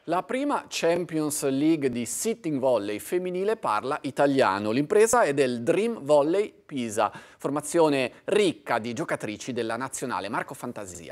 La prima Champions League di sitting volley femminile parla italiano. L'impresa è del Dream Volley Pisa, formazione ricca di giocatrici della nazionale. Marco Fantasia.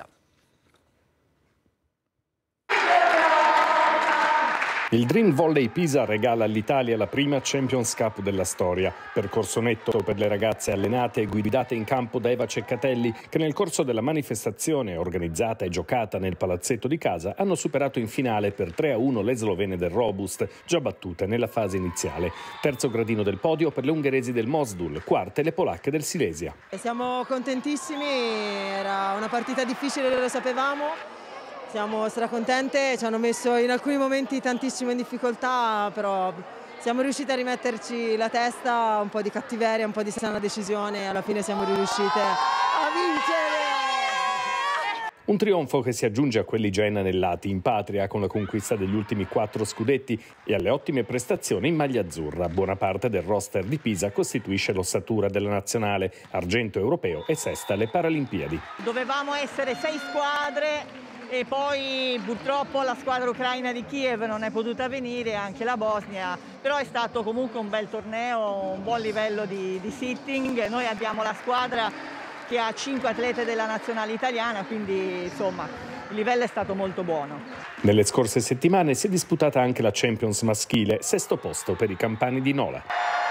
Il Dream Volley Pisa regala all'Italia la prima Champions Cup della storia. Percorso netto per le ragazze allenate e guidate in campo da Eva Ceccatelli, che nel corso della manifestazione organizzata e giocata nel palazzetto di casa hanno superato in finale per 3-1 le slovene del Robust, già battute nella fase iniziale. Terzo gradino del podio per le ungheresi del Mozdul, quarte le polacche del Silesia. Siamo contentissimi, era una partita difficile, lo sapevamo. Siamo stracontente, ci hanno messo in alcuni momenti tantissimo in difficoltà, però siamo riusciti a rimetterci la testa, un po' di cattiveria, un po' di sana decisione e alla fine siamo riuscite a vincere! Un trionfo che si aggiunge a quelli già inanellati in patria con la conquista degli ultimi 4 scudetti e alle ottime prestazioni in maglia azzurra. Buona parte del roster di Pisa costituisce l'ossatura della nazionale, argento europeo e sesta alle Paralimpiadi. Dovevamo essere 6 squadre. E poi purtroppo la squadra ucraina di Kiev non è potuta venire, anche la Bosnia, però è stato comunque un bel torneo, un buon livello di sitting. Noi abbiamo la squadra che ha 5 atlete della nazionale italiana, quindi insomma il livello è stato molto buono. Nelle scorse settimane si è disputata anche la Champions maschile, sesto posto per i campani di Nola.